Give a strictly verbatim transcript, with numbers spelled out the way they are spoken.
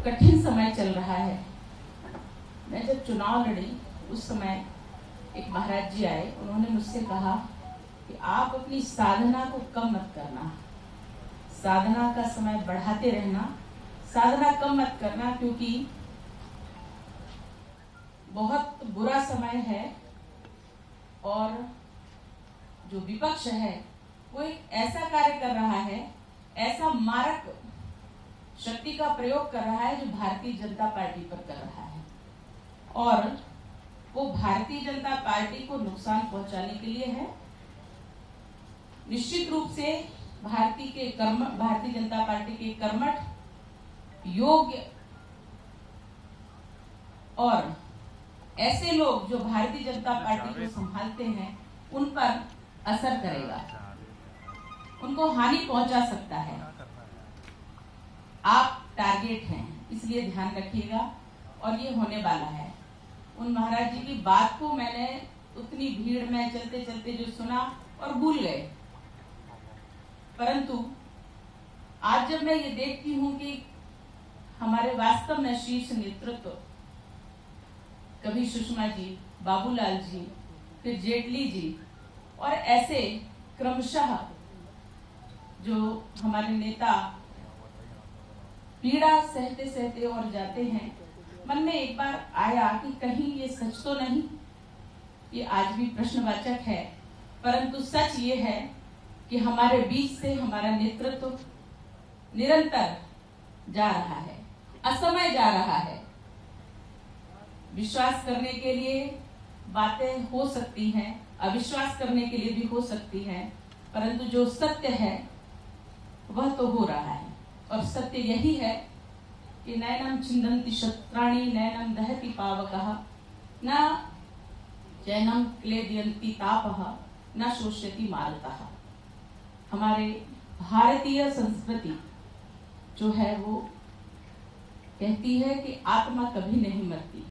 कठिन समय चल रहा है। मैं जब चुनाव लड़ी उस समय एक महाराज जी आए, उन्होंने मुझसे कहा कि आप अपनी साधना को कम मत करना, साधना का समय बढ़ाते रहना, साधना कम मत करना, क्योंकि बहुत बुरा समय है और जो विपक्ष है वो एक ऐसा कार्य कर रहा है, ऐसा मारक शक्ति का प्रयोग कर रहा है जो भारतीय जनता पार्टी पर कर रहा है और वो भारतीय जनता पार्टी को नुकसान पहुंचाने के लिए है। निश्चित रूप से भारतीय के कर्म भारतीय जनता पार्टी के कर्मठ, योग्य और ऐसे लोग जो भारतीय जनता पार्टी को संभालते हैं उन पर असर करेगा, उनको हानि पहुंचा सकता है। आप टारगेट हैं, इसलिए ध्यान रखिएगा और ये होने वाला है। उन महाराज जी की बात को मैंने उतनी भीड़ में चलते चलते जो सुना और भूल गए, परंतु आज जब मैं ये देखती हूं कि हमारे वास्तव में शीर्ष नेतृत्व, कभी सुषमा जी, बाबूलाल जी, फिर जेटली जी और ऐसे क्रमशः जो हमारे नेता पीड़ा सहते सहते और जाते हैं, मन में एक बार आया कि कहीं ये सच तो नहीं। ये आज भी प्रश्नवाचक है, परंतु सच ये है कि हमारे बीच से हमारा नेतृत्व निरंतर जा रहा है, असमय जा रहा है। विश्वास करने के लिए बातें हो सकती हैं, अविश्वास करने के लिए भी हो सकती हैं, परंतु जो सत्य है वह तो हो रहा है। और सत्य यही है कि नैनम छिन्दन्ति शस्त्राणि नैनम दहति पावकः न चैनम क्लेदयन्ति तापः न शोष्यति मारुतः। हमारे भारतीय संस्कृति जो है वो कहती है कि आत्मा कभी नहीं मरती।